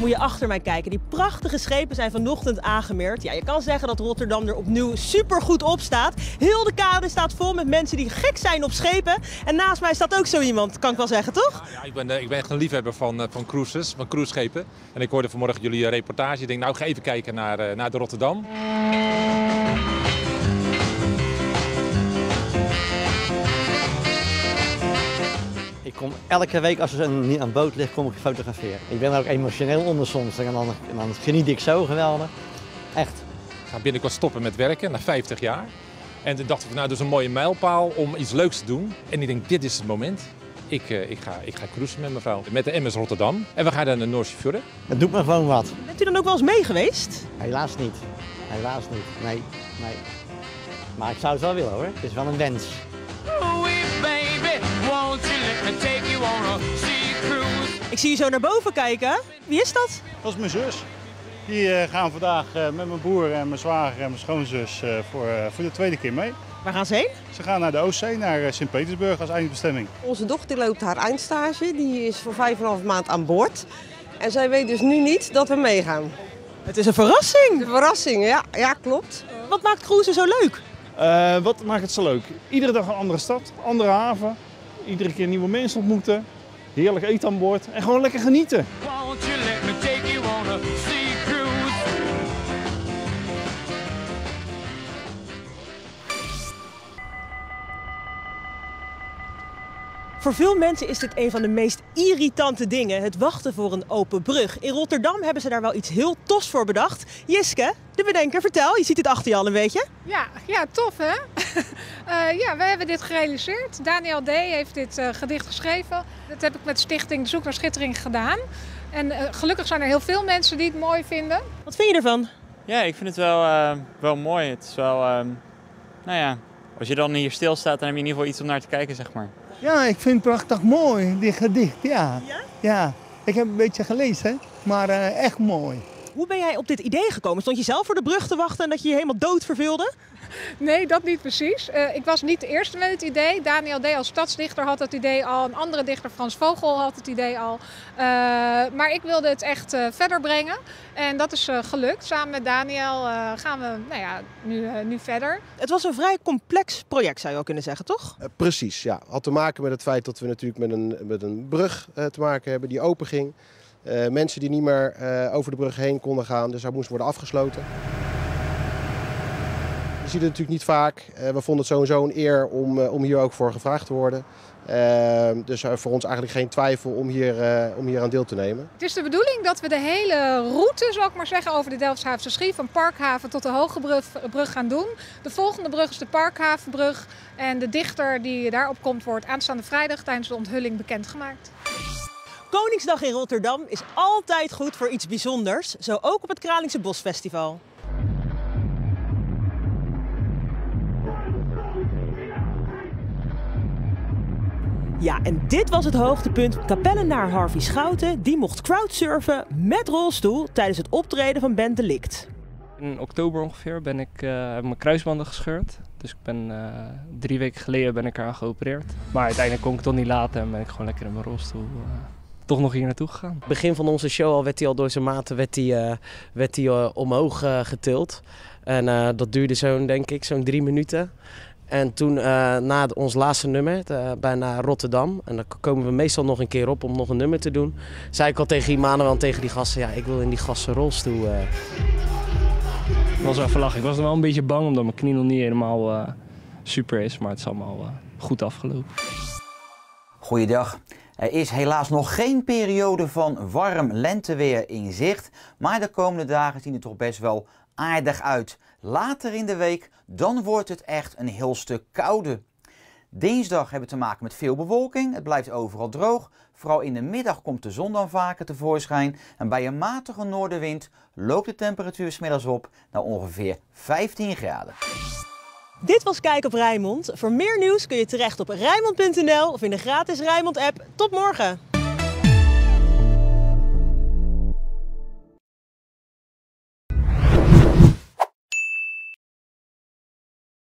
Moet je achter mij kijken. Die prachtige schepen zijn vanochtend aangemeerd. Ja, je kan zeggen dat Rotterdam er opnieuw supergoed op staat. Heel de kade staat vol met mensen die gek zijn op schepen. En naast mij staat ook zo iemand, kan ik wel zeggen, toch? Ja, ik ben echt een liefhebber van cruises, van cruiseschepen. En ik hoorde vanmorgen jullie reportage. Ik denk, nou, ik ga even kijken naar de Rotterdam. Ik kom elke week als er een boot ligt, kom ik fotograferen. Ik ben er ook emotioneel onder soms en dan geniet ik zo geweldig. Echt. Ik ga binnenkort stoppen met werken, na 50 jaar. En toen dacht ik, nou, dat is een mooie mijlpaal om iets leuks te doen. En ik denk, dit is het moment. Ik ga cruisen met mijn vrouw, met de MS Rotterdam. En we gaan naar de Noorse Fjorden. Het doet me gewoon wat. Bent u dan ook wel eens mee geweest? Helaas niet. Helaas niet. Nee. Maar ik zou het wel willen hoor. Het is wel een wens. Ik zie je zo naar boven kijken. Wie is dat? Dat is mijn zus. Die gaan vandaag met mijn broer en mijn zwager en mijn schoonzus voor de tweede keer mee. Waar gaan ze heen? Ze gaan naar de Oostzee, naar Sint-Petersburg als eindbestemming. Onze dochter loopt haar eindstage, die is voor 5,5 maand aan boord. En zij weet dus nu niet dat we meegaan. Het is een verrassing. De verrassing, ja klopt. Wat maakt cruisen zo leuk? Wat maakt het zo leuk? Iedere dag een andere stad, andere haven. Iedere keer nieuwe mensen ontmoeten. Heerlijk eten aan boord en gewoon lekker genieten. Voor veel mensen is dit een van de meest irritante dingen, het wachten voor een open brug. In Rotterdam hebben ze daar wel iets heel tofs voor bedacht. Jiske, de bedenker, vertel, je ziet het achter je al een beetje. Ja, tof hè? We hebben dit gerealiseerd. Daniel D. heeft dit gedicht geschreven. Dat heb ik met stichting Zoek naar Schittering gedaan. En gelukkig zijn er heel veel mensen die het mooi vinden. Wat vind je ervan? Ja, ik vind het wel mooi. Het is wel, als je dan hier stilstaat, dan heb je in ieder geval iets om naar te kijken, zeg maar. Ja, ik vind het prachtig mooi, dit gedicht, ja. Ja, ik heb een beetje gelezen, maar echt mooi. Hoe ben jij op dit idee gekomen? Stond je zelf voor de brug te wachten en dat je je helemaal dood verveelde? Nee, dat niet precies. Ik was niet de eerste met het idee. Daniel D. als stadsdichter had het idee al. Een andere dichter, Frans Vogel, had het idee al. Maar ik wilde het echt verder brengen. En dat is gelukt. Samen met Daniel gaan we nu verder. Het was een vrij complex project, zou je wel kunnen zeggen, toch? Precies, ja. Had te maken met het feit dat we natuurlijk met een brug te maken hebben die open ging. Mensen die niet meer over de brug heen konden gaan, dus hij moest worden afgesloten. Je ziet het natuurlijk niet vaak. We vonden het sowieso een eer om hier ook voor gevraagd te worden. Dus voor ons eigenlijk geen twijfel om hier aan deel te nemen. Het is de bedoeling dat we de hele route, zal ik maar zeggen, over de Delfshavense Schie, van Parkhaven tot de Hogebrug gaan doen. De volgende brug is de Parkhavenbrug. En de dichter die daarop komt, wordt aanstaande vrijdag tijdens de onthulling bekendgemaakt. Koningsdag in Rotterdam is altijd goed voor iets bijzonders. Zo ook op het Kralingse Bosfestival. Ja, en dit was het hoogtepunt. Kapellenaar Harvey Schouten die mocht crowdsurfen met rolstoel tijdens het optreden van Band Delict. In oktober ongeveer heb ik mijn kruisbanden gescheurd. Dus 3 weken geleden ben ik eraan geopereerd. Maar uiteindelijk kon ik het toch niet laten en ben ik gewoon lekker in mijn rolstoel toch nog hier naartoe gegaan. Begin van onze show al werd hij al door zijn maten omhoog getild. En dat duurde zo'n 3 minuten. En toen na ons laatste nummer, bijna Rotterdam, en dan komen we meestal nog een keer op om nog een nummer te doen, zei ik al tegen Immanuel en tegen die gasten, ja, ik wil in die gasten rolstoel. Het was wel even lachen. Ik was er wel een beetje bang omdat mijn knie nog niet helemaal super is, maar het is allemaal goed afgelopen. Goeiedag. Er is helaas nog geen periode van warm lenteweer in zicht, maar de komende dagen zien er toch best wel aardig uit. Later in de week, dan wordt het echt een heel stuk kouder. Dinsdag hebben we te maken met veel bewolking, het blijft overal droog. Vooral in de middag komt de zon dan vaker tevoorschijn en bij een matige noordenwind loopt de temperatuur 's middags op naar ongeveer 15 graden. Dit was Kijk op Rijnmond. Voor meer nieuws kun je terecht op Rijnmond.nl of in de gratis Rijnmond app. Tot morgen!